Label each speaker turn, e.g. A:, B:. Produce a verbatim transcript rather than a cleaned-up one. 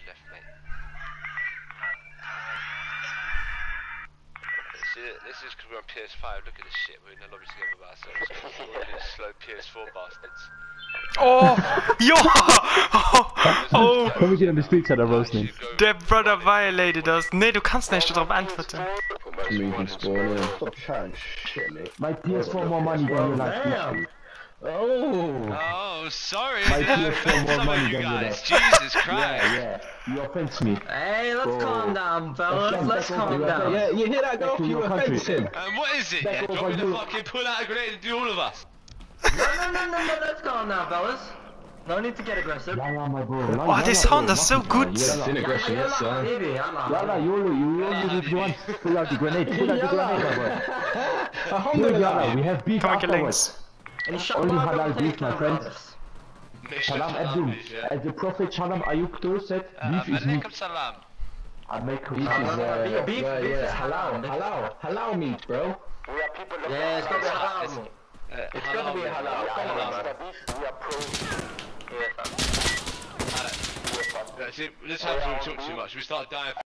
A: left, mate. This is because we're on P S five. Look at this shit. We're in the lobby together by ourselves. We're all these slow P S four bastards.
B: Oh, ja! Oh,
C: Komm ich in die Spielzeit oder was nicht?
B: der Brother violated us. Nee, du kannst nicht darauf antworten.
C: Stop chatting shit, mate. My P S four more money than you like.
D: Damn.
C: Oh.
A: Oh, sorry.
C: My P S four more
A: Some
C: money
A: of you
C: than you
A: guys.
C: like.
A: Jesus Christ.
C: Yeah, yeah. You offense me.
D: Hey, let's
C: Bro.
D: calm down, fellas. Let's calm down.
E: Yeah, you hear that,
C: Back
E: girl?
C: to
E: You
C: your country.
E: offence him.
A: Um, what is it?
C: Back
A: Yeah,
C: over
A: drop me the
C: you.
A: fucking pull out a grenade and do all of us.
D: No, no, no, no, no, let's calm down, fellas. No need to get aggressive.
C: Ja, ja, my bro.
B: Oh, this sound is so good.
E: It's in aggression, yes, sir.
D: Baby,
C: Yalla, YOLO, you only need one. Pull out the grenade. Pull out the grenade, my bro. Yalla,
E: Alhamdulillah.
C: we have beef
B: Come on,
C: afterwards.
B: links.
C: Only halal beef, my friend.
A: Mission
C: Salam Abdul.
A: yeah.
C: As the Prophet Salam Ayub told said, beef is meat.
A: Alaikum salam.
C: Alaikum
E: Beef is,
C: salam.
E: uh,
D: beef-
E: yeah,
D: beef
E: yeah,
D: is
E: halal,
D: halal.
E: halal, halal meat, bro.
D: Yeah, it's gonna be halal, mate.
A: Uh,
D: It's gonna be halal.
A: halal. Uh, yeah, see, this happens when we talk too much. We start dying.